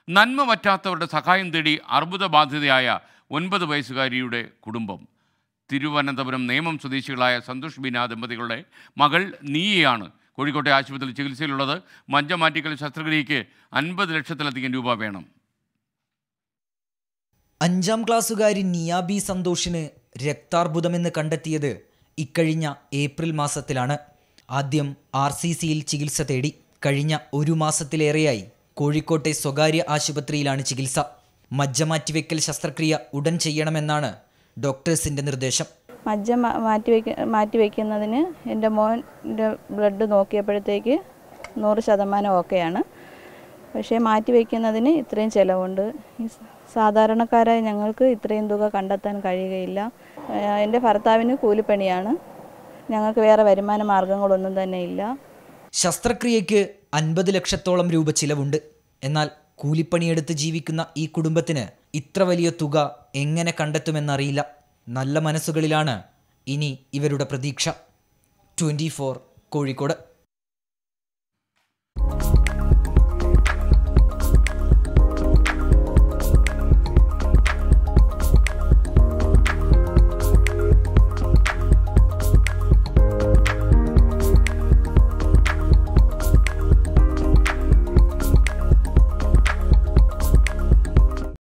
നന്മ പറ്റാത്തവരുടെ സഹായം തേടി അർബുദബാധിതയായ 9 വയസ്സുകാരിയുടെ കുടുംബം. തിരുവനന്തപുരം നേമം സ്വദേശികളായ സന്തോഷ് ബീന ദമ്പതികളുടെ മകൾ നീയയാണ് കോഴിക്കോട്ടെ ആശുപത്രിയിൽ ചികിത്സയിലുള്ളത്. മജ്ജമാറ്റിക്കൽ ശസ്ത്രക്രിയയ്ക്ക് 50 ലക്ഷത്തിലധികം രൂപ വേണം. 5ാം ക്ലാസ്സുകാരി നിയ ബി സന്തോഷിന് രക്താർബുദമെന്ന് കണ്ടെത്തിയത് ഇക്കഴിഞ്ഞ ഏപ്രിൽ മാസത്തിലാണ്. ആദ്യം RCCയിൽ ചികിത്സ തേടി. കഴിഞ്ഞ 1 മാസത്തിലേറെയായി കോഴിക്കോട്ടെ സ്വകാര്യ ആശുപത്രിയിലാണ് ചികിത്സ. മജ്ജമാറ്റിവെക്കൽ ശസ്ത്രക്രിയ ഉടൻ ചെയ്യണമെന്നാണ് ഡോക്ടേഴ്സിൻ്റെ നിർദ്ദേശം. മജ്ജ മാറ്റിവെക്കുന്നതിന് എൻ്റെ മോൻ്റെ ബ്ലഡ് നോക്കിയപ്പോഴത്തേക്ക് 100% ഓക്കെയാണ്. പക്ഷേ മാറ്റിവെക്കുന്നതിന് ഇത്രയും ചിലവുണ്ട്. സാധാരണക്കാരായ ഞങ്ങൾക്ക് ഇത്രയും തുക കണ്ടെത്താൻ കഴിയുകയില്ല. എൻ്റെ ഭർത്താവിന് കൂലിപ്പണിയാണ്. ഞങ്ങൾക്ക് വേറെ വരുമാന മാർഗങ്ങളൊന്നും തന്നെ ഇല്ല. ശസ്ത്രക്രിയയ്ക്ക് 50 ലക്ഷത്തോളം രൂപ ചിലവുണ്ട്. എന്നാൽ കൂലിപ്പണിയെടുത്ത് ജീവിക്കുന്ന ഈ കുടുംബത്തിന് ഇത്ര വലിയ തുക എങ്ങനെ കണ്ടെത്തുമെന്നറിയില്ല. നല്ല മനസ്സുകളിലാണ് ഇനി ഇവരുടെ പ്രതീക്ഷ. 24 കോഴിക്കോട്.